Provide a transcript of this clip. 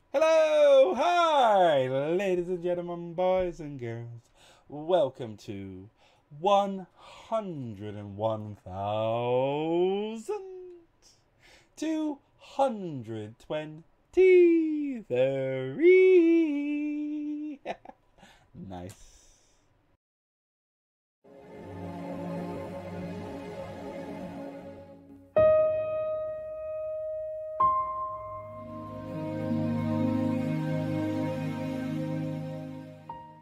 Hello, hi, ladies and gentlemen, boys and girls. Welcome to 101,223. Nice.